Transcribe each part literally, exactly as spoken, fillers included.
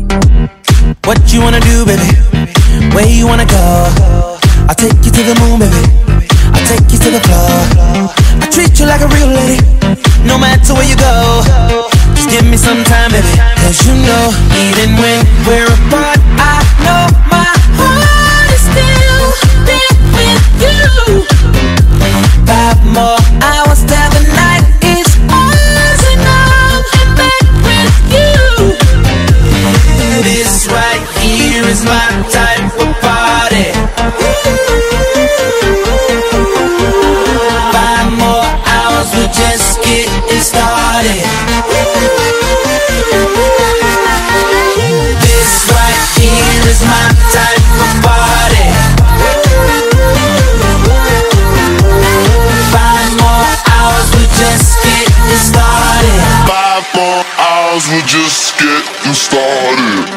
What you wanna do, baby? Where you wanna go? I'll take you to the moon, baby. I'll take you to the floor. I treat you like a real lady, no matter where you go. Just give me some time, baby. Cause you know, even when we're apart, I know my heart is still there with you. Five more hours till the night is ours, and I'm in bed with you. This right here is my type of party. Five more hours, we're just getting started. This right here is my type of party. Five more hours, we're just getting started. Five more hours, we're just getting started.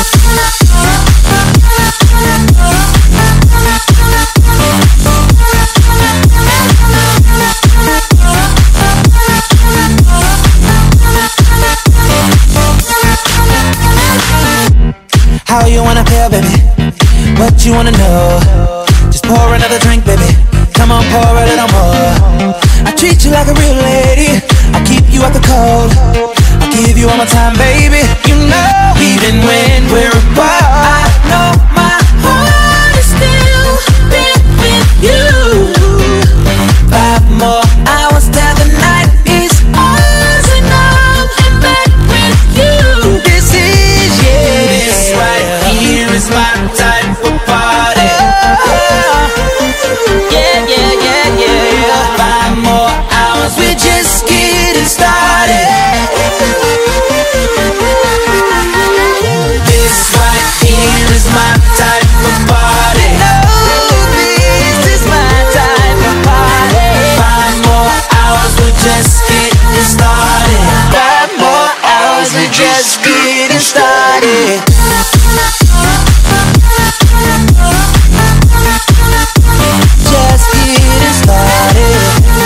How you wanna feel, baby? What you wanna know? Just pour another drink, baby. Come on, pour a little more. I treat you like a real lady. I keep you out the cold. I'll give you all my time, baby. You know, even when we're apart, I know my heart is still there with you. Five more hours till the night is ours, and I'm in bed with you. This is, yeah, this right here is my type of party. Oh, yeah, yeah, yeah, yeah. Five more hours, we're just getting started. This right here is my type of party. No, this is my type of party. Five more hours, we're just getting started. Five more hours, we're just getting started. Just getting started.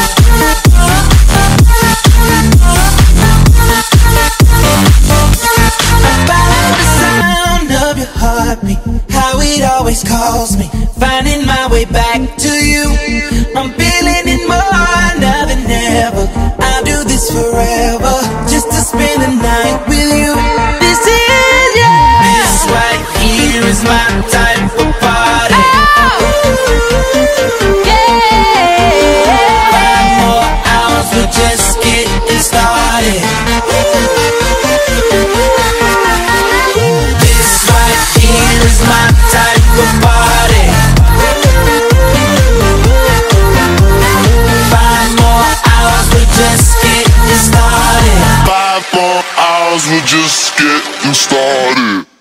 About the sound of your heartbeat, how it always calls me, finding my way back to you. I'm feeling it more now than ever. I'll do this forever, just to spend the night with you. This is, yeah, this right here is my type of party. Oh, yeah. Five more hours, we're just getting started. This right here is my type of party. Five more hours, we're just getting started. Five more hours, we're just getting started.